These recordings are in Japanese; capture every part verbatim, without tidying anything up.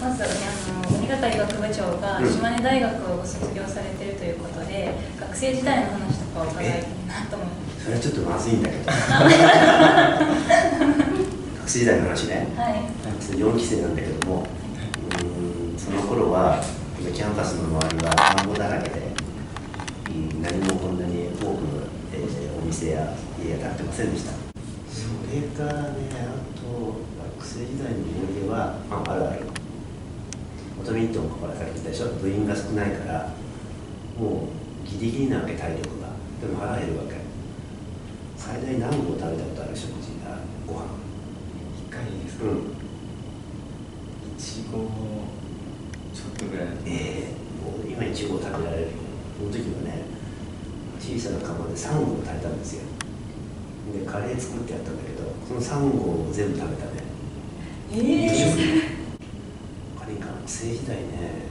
まず、あの鬼方医学部長が島根大学をご卒業されているということで、うん、学生時代の話とかを伺いたいなと思います。 それはちょっとまずいんだけど学生時代の話ね、はい、よんき生なんだけども、はい、うんその頃はキャンパスの周りは田んぼだらけで、うん、何もこんなに多くの、えー、お店や家が建ってませんでした。それからね、あと学生時代の思い出は、あ、あるある。バドミントンからさっき言ったでしょ、部員が少ないから、もうギリギリなわけ、体力が。でも腹減るわけ。最大何合食べたことある食事が、ご飯。 いっかいですか？うん。いち合ちょっとぐらい。 ええー、もう今いち合食べられるよ。その時はね、小さな釜でさん合炊いたんですよ。でカレー作ってやったんだけど、そのさん合を全部食べたね。 ええー。 他に学生時代ね、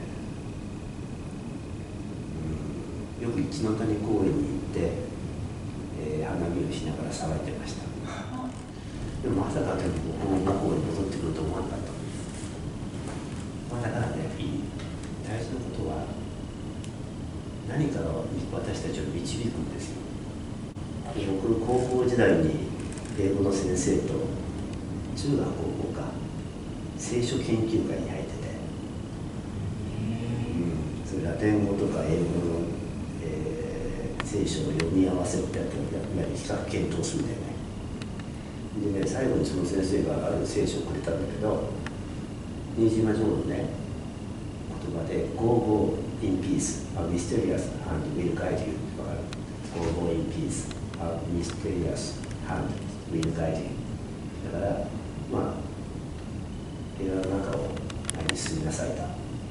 うん、よく一ノ谷公園に行って、えー、花見をしながら騒いでました。でもまさかでもこの母校に戻ってくると思わなかった。まあ、だからね、大事なことは何かを私たちを導くんですよ。僕高校時代に英語の先生と中学高校か聖書研究会に入ってて、うん、それラテン語とか英語の、えー、聖書を読み合わせってやっていわゆる比較検討するんだよね。でね、最後にその先生がある聖書をくれたんだけど、新島城のね言葉で「Go, go in peace, a mysterious hand will guide you」とか「Go, go in peace, a mysterious hand will guide you」だからまあ平和の中を前に進みなさいと。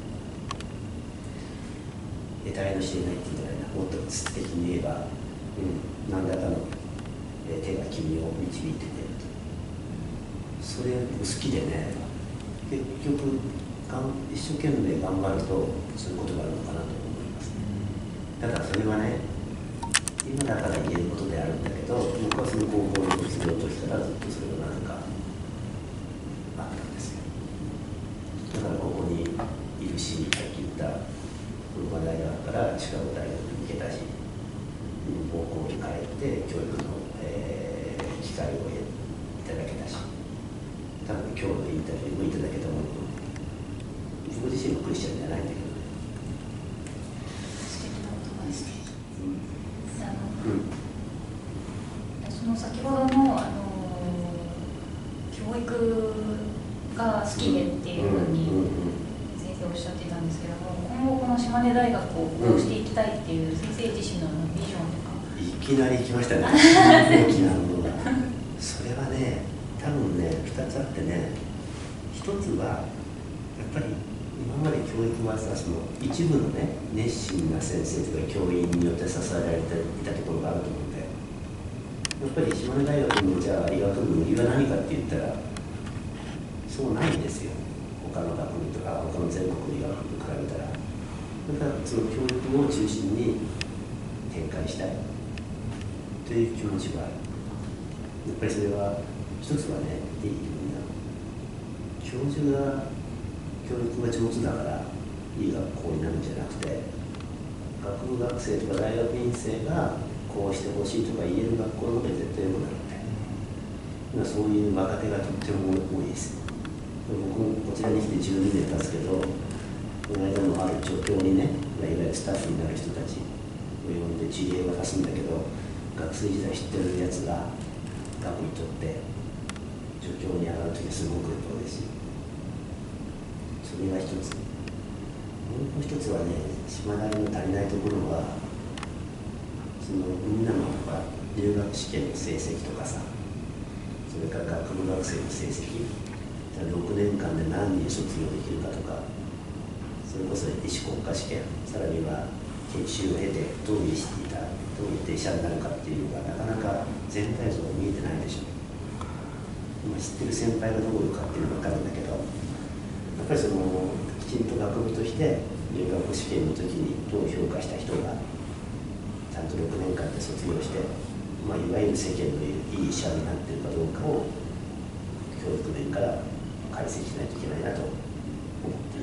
得体の知れないっていうんじゃないな、もっと的に言えば、うん、何らかの手が君を導いてくれると。それ好きでね、結局一生懸命頑張るとそういうことがあるのかなと思います。ただそれはね、今だから言えることであるんだけど、僕はその高校の卒業の時からずっとそれが何かあったんですよ。だからここにいるし、さっき言った古川大学からシカゴ大学に行けたし、高校に帰って教育の、えー、機会をいただけたし、多分今日のインタビューもいただけたものの、僕自身もクリスチャンじゃないんだけどね。 素敵な言葉ですね。 うん、 その先ほどの、あの教育が好きでっていうふうに先生おっしゃってたんですけども、今後この島根大学をこうしていきたいっていう先生自身のビジョンとか。 いきなり来ましたね。大きなものが。それはね、多分ね、ふたつあってね、ひとつはやっぱり今まで教育はさ、その一部のね、熱心な先生とか教員によって支えられていたところがあると思うんで、やっぱり島根大学のじゃあ医学部の売りは何かって言ったら、そうないんですよ。他の学部とか、他の全国の医学部と比べたら。だからその教育を中心に展開したいという気持ちはある。やっぱりそれは一つはね、いい教授が教育が上手だからいい学校になるんじゃなくて、学部学生とか大学院生がこうしてほしいとか言える学校の方が絶対良くなるので、今そういう若手がとっても多いです。僕もこちらに来てじゅうにねん経つけど、この間のある助教にね、いわゆるスタッフになる人たちを呼んで事例を渡すんだけど、学生時代知ってるやつが学位取って助教に上がるときはすごく多いですよ。それが一つ。もう一つはね、島大の足りないところは、そのみんなの留学試験の成績とかさ、それから学部学生の成績、ろくねんかんで何人卒業できるかとか、それこそ医師国家試験、さらには研修を経てどういうしていた、どういう医者になるかっていうのがなかなか全体像が見えてないでしょ。今知ってる先輩がどういうかっていうのが分かるんだけど、やっぱりそのきちんと学部として入学試験の時にどう評価した人がちゃんとろくねんかんで卒業して、まあ、いわゆる世間のいい医者になっているかどうかを教育面から解析しないといけないなと思っています。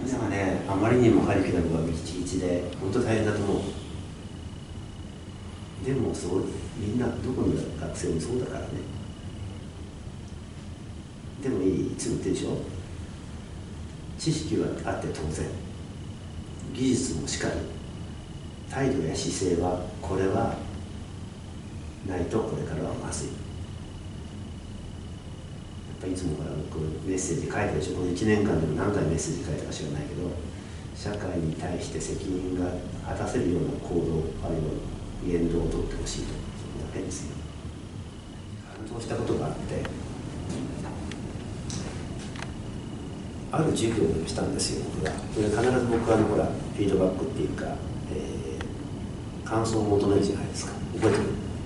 みんながね、あまりにもカリキュラムがギチギチで本当大変だと思う。でもそうみんなどこの学生もそうだからね。でもいい、いつも言ってるでしょ。知識はあって当然、技術もしかり、態度や姿勢はこれはないとこれからはまずい。やっぱりいつもから僕メッセージ書いてるでしょ。このいちねんかんでも何回メッセージ書いたか知らないけど、社会に対して責任が果たせるような行動あるいは言動をとってほしいと、それだけですよ。感動したことがあって、ある授業をしたんですよ、僕が。それ必ず僕はあのほらフィードバックっていうか、えー、感想を求めるじゃないですか。覚えてる？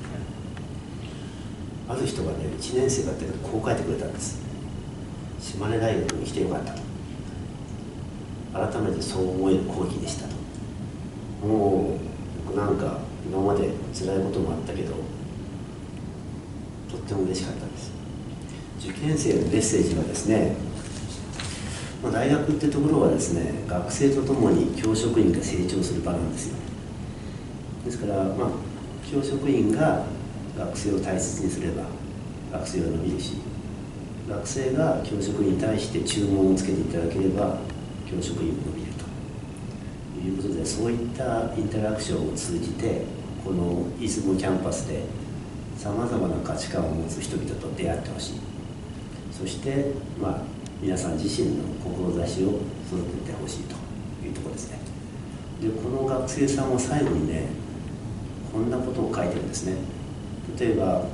ある人がね、いちねん生だったけどこう書いてくれたんです。島根大学に来てよかったと、改めてそう思える講義でしたと。もう僕なんか今まで辛いこともあったけどとっても嬉しかったです。受験生のメッセージはですね、まあ、大学ってところはですね、学生とともに教職員が成長する場なんですよ。ですから、まあ、教職員が学生を大切にすれば学生は伸びるし、学生が教職員に対して注文をつけていただければ教職員も伸びるということで、そういったインタラクションを通じてこの出雲キャンパスでさまざまな価値観を持つ人々と出会ってほしい。そして、まあ、皆さん自身の志を育ててほしいというところですね。で、この学生さんは最後にね、こんなことを書いてるんですね。例えば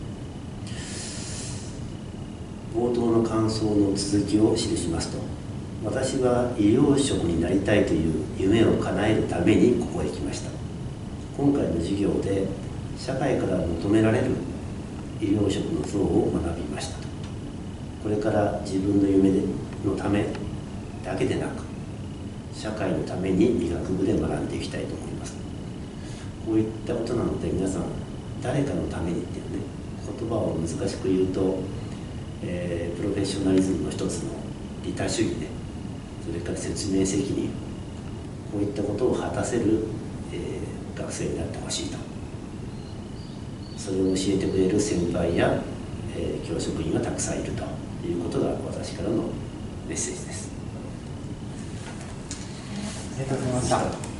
冒頭の感想の続きを記しますと、私は医療職になりたいという夢を叶えるためにここへ来ました。今回の授業で社会から求められる医療職の像を学びましたと。これから自分の夢のためだけでなく社会のために医学部で学んでいきたいと思います。こういったことなので、皆さん誰かのためにっていうね、言葉を難しく言うと、えー、プロフェッショナリズムの一つの利他主義ね、それから説明責任、こういったことを果たせる、えー、学生になってほしいと。それを教えてくれる先輩や、えー、教職員がたくさんいるということが私からのメッセージです。 ありがとうございました。